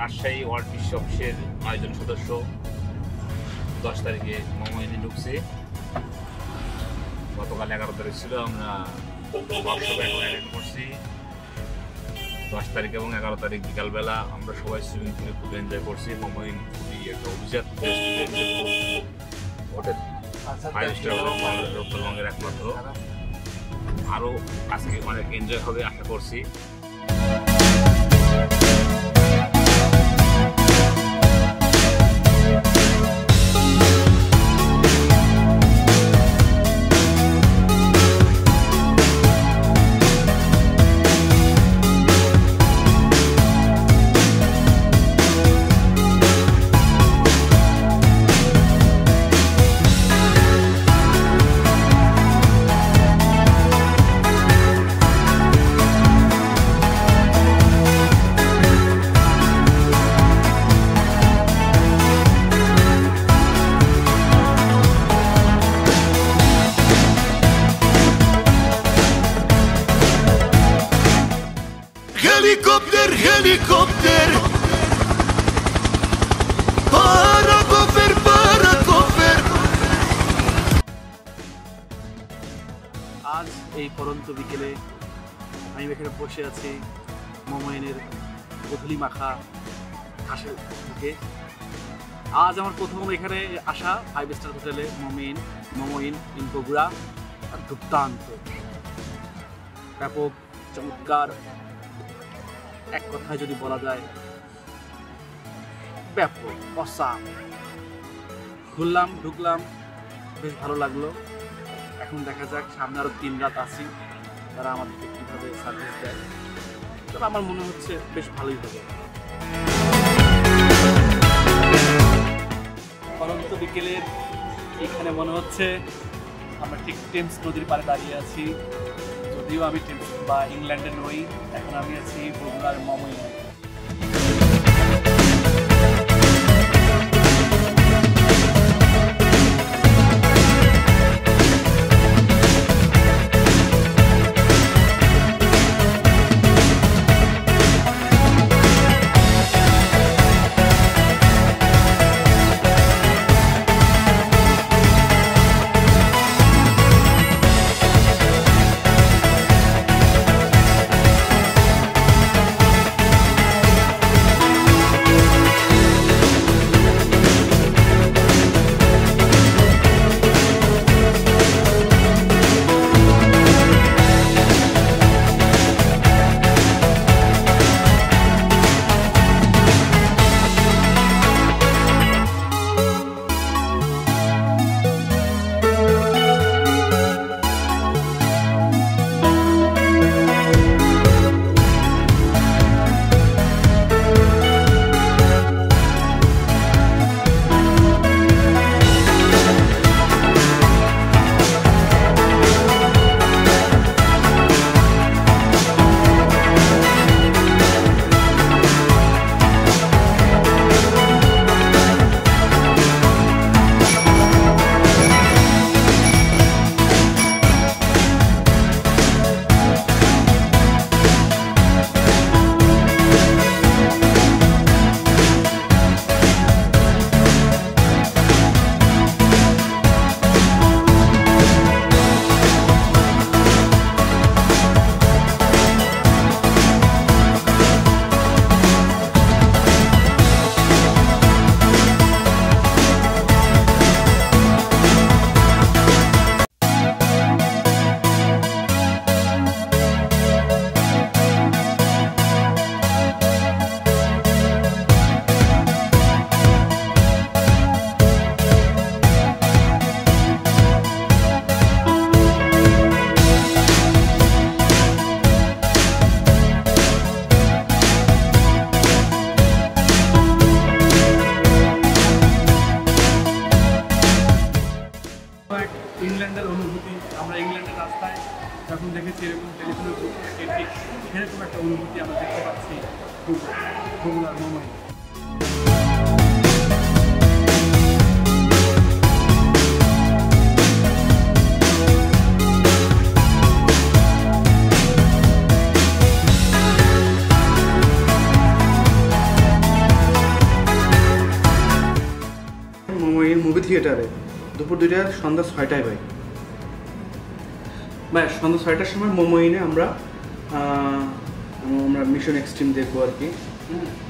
Rajshahi world বিশ্ব অফিসের 9 জন সদস্য 10 তারিখে মোমো ইনে ঢুকছে। গতকাল 11 তারিখ ছিল, আমরা ওয়ার্কশপ অ্যাটেন্ড করছি। 10 তারিখ এবং 11 তারিখ বিকালবেলা আমরা সবাই সুইমিং পুলে খুব এনজয় করছি। মোমো ইন খুবই একটা অভিজাত হোটেল, 5 স্টার হোটেল উত্তরবঙ্গের একমাত্র। আরও আজকে অনেক এনজয় হবে আশা করছি। Helicopter, helicopter, paracofer, paracofer। আজ এই পরন্ত বিকেলে আমি এখানে বসে আছি মোমোইনের গধূলি মাখা ঘাসের বুকে। আজ আমার প্রথম এখানে আসা 5 স্টার হোটেলে মোমোইন ইন বগুড়া। দুর্দান্ত, ব্যাপক, চমৎকার, এক কথায় যদি বলা যায় ব্যাপক, অসাম। ঘুরলাম, ঢুকলাম, বেশ ভালো লাগলো। এখন দেখা যাক সামনে আরো 3 রাত আছি, তারা আমাদেরকে কীভাবে সার্ভিস দেয়। তবে আমার মনে হচ্ছে বেশ ভালোই হবে। পরন্ত বিকেলের এখানে মনে হচ্ছে আমরা ঠিক টেমস নদীর পাড়ে দাঁড়িয়ে আছি। যদিও আমি টেমস বা ইংল্যান্ডে নই, এখন আমি আছি বগুড়ার মোমোইনে। ইংল্যান্ডের অনুভূতি, আমরা ইংল্যান্ডের রাস্তায় যখন দেখেছি এরকম টেলিফোনের সেরকম একটা অনুভূতি আমরা দেখতে পাচ্ছি বগুড়ার মোমোয়। থিয়েটারে দুপুর 2টায় সন্ধ্যা 6টায় ভাই। ভাই সন্ধ্যা 6টার সময় মোমো ইনে আমরা মিশন এক্সট্রিম দেখবো আর কি।